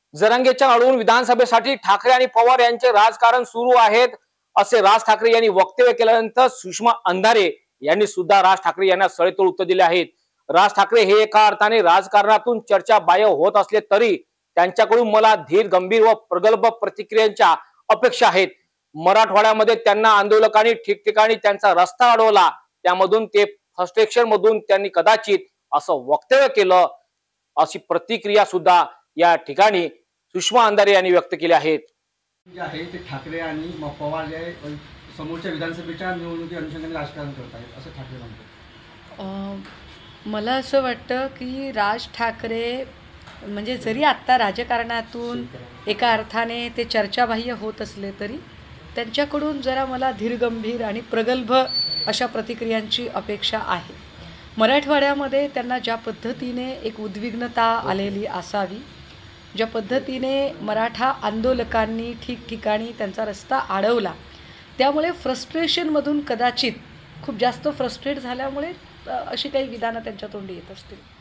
जरांगेच्या अडवून विधानसभेसाठी ठाकरे आणि पवार यांचे राजकारण सुरू आहेत असे राज ठाकरे यांनी वक्तव्य केल्यानंतर सुषमा अंधारे यांनी सुद्धा राज ठाकरे यांना सडेतोड उत्तर दिले आहेत। राज ठाकरे हे एका अर्थाने राजकारणातून चर्चा बाह्य होत असले तरी त्यांच्याकडून मला धीर गंभीर व प्रगल्भ प्रतिक्रियांच्या अपेक्षा आहेत। मराठवाड्यामध्ये त्यांना आंदोलकांनी ठिकठिकाणी त्यांचा रस्ता अडवला, त्यामधून ते फ्रस्ट्रेशन मधून त्यांनी कदाचित असं वक्तव्य केलं, अशी प्रतिक्रिया सुद्धा या ठिकाणी सुषमा अंधारे यांनी व्यक्त केली आहेत। जे आहे ते ठाकरे आणि पवार जे समोरच्या विधानसभेच्या निवडणुकी अनुषंगाने राजकारण करत आहेत असं ठाकरे म्हणतात। मला असं वाटतं की राज ठाकरे म्हणजे जरी आत्ता राजकारणातून एका अर्थाने ते चर्चाबाह्य होत असले तरी त्यांच्याकडून जरा मला धीरगंभीर आणि प्रगल्भ अशा प्रतिक्रियांची अपेक्षा आहे। मराठवाड्यामध्ये त्यांना ज्या पद्धतीने एक उद्विग्नता आलेली असावी, ज्या पद्धतीने मराठा आंदोलकांनी ठिकठिकाणी त्यांचा रस्ता अडवला, त्यामुळे फ्रस्ट्रेशनमधून कदाचित खूप जास्त फ्रस्ट्रेट झाल्यामुळे अशी काही विधानं त्यांच्या तोंडी येत असतील।